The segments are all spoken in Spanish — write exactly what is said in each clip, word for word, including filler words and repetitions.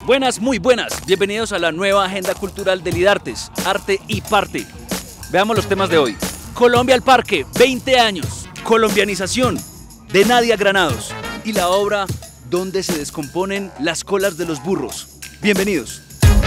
Buenas, muy buenas. Bienvenidos a la nueva agenda cultural del IDARTES, Arte y Parte. Veamos los temas de hoy. Colombia al Parque, veinte años. Colombianización, de Nadia Granados. Y la obra Donde se descomponen las colas de los burros. Bienvenidos.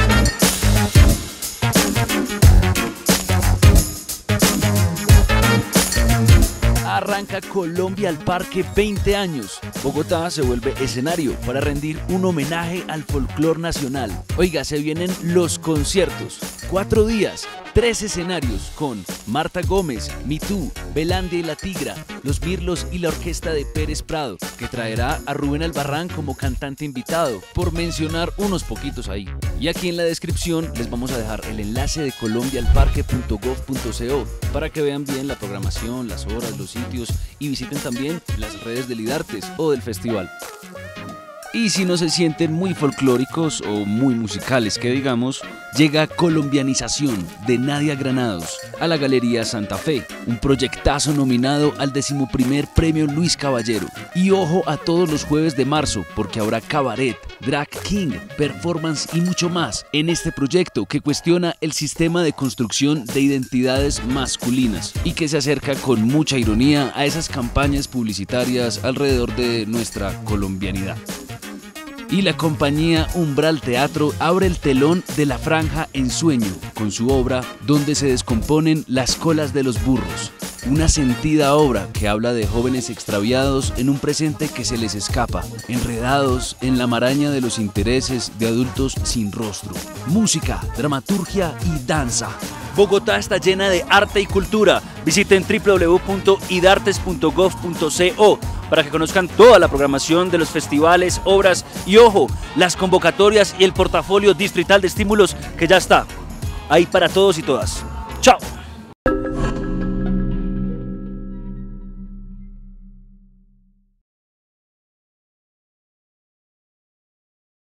Arranca Colombia al Parque, veinte años. Bogotá se vuelve escenario para rendir un homenaje al folclor nacional. Oiga, se vienen los conciertos. Cuatro días, tres escenarios con Marta Gómez, Mitú, Belandia y La Tigra, Los Mirlos y la orquesta de Pérez Prado, que traerá a Rubén Albarrán como cantante invitado, por mencionar unos poquitos ahí. Y aquí en la descripción les vamos a dejar el enlace de colombia al parque punto gov punto co para que vean bien la programación, las horas, los sitios y visiten también las redes del IDARTES o del festival. Y si no se sienten muy folclóricos o muy musicales que digamos, llega Colombianización de Nadia Granados a la Galería Santa Fe, un proyectazo nominado al decimoprimer Premio Luis Caballero. Y ojo a todos los jueves de marzo, porque habrá cabaret, drag king, performance y mucho más en este proyecto que cuestiona el sistema de construcción de identidades masculinas y que se acerca con mucha ironía a esas campañas publicitarias alrededor de nuestra colombianidad. Y la compañía Umbral Teatro abre el telón de La Franja en Sueño con su obra Donde se descomponen las colas de los burros. Una sentida obra que habla de jóvenes extraviados en un presente que se les escapa, enredados en la maraña de los intereses de adultos sin rostro. Música, dramaturgia y danza. Bogotá está llena de arte y cultura. Visiten w w w punto idartes punto gov punto co para que conozcan toda la programación de los festivales, obras y, ojo, las convocatorias y el portafolio distrital de estímulos que ya está ahí para todos y todas.